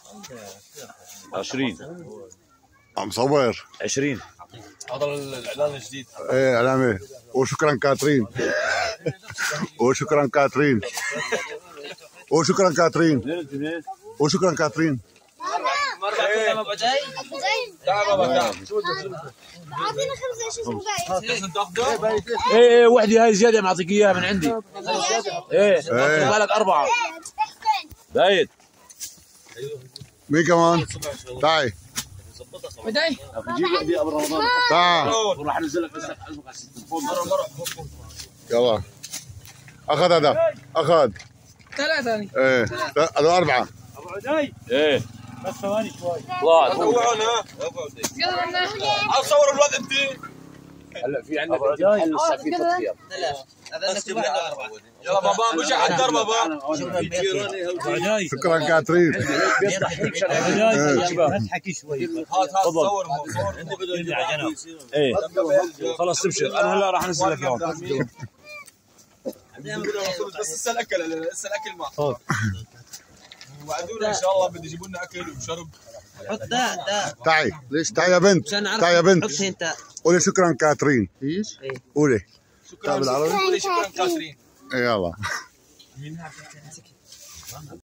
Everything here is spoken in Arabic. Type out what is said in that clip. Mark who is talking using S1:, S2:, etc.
S1: 20
S2: مصور
S1: 20.
S3: هذا الاعلان الجديد.
S2: ايه اعلامي. وشكرا كاترين. وشكرا كاترين. وشكرا كاترين. وشكرا كاترين.
S3: مرة بابا جاي؟ تعال بابا تعال.
S4: اعطينا 25
S3: لازم تاخذه؟
S1: ايه وحده هاي زياده معطيك اياها من عندي. ايه بالك 4. زايد.
S2: مين كمان؟ تعي.
S1: بداي نجيب وحده قبل رمضان.
S2: تعال.
S1: وراح انزل لك بس على التليفون مره.
S2: يلا. اخذ هذا. اخذ.
S4: 3.
S2: ايه هذول 4.
S3: ابو عدي.
S1: ايه
S3: بس ثواني شوي.
S1: طلعت.
S3: طوعونا. صور الواد انت.
S1: هلا في عندك محل لسه في تطبيق.
S3: يلا بابا مش على الدار بابا.
S2: شكرا كاترين.
S1: ما تحكي شوي.
S3: هات صور.
S1: ايه خلص تبشر انا هلا راح انزل لك اياهم.
S3: بس لسه الاكل ما وعدونا ان شاء الله بده يجيبوا لنا اكل وشرب.
S5: حط ده
S2: تعي. ليش تعي يا بنت؟ تعي يا بنت.
S5: حط انت.
S2: قولي شكرا كاترين. ايش؟ قولي.
S3: شكرا بالعربي. شكرا كاترين.
S2: يلا.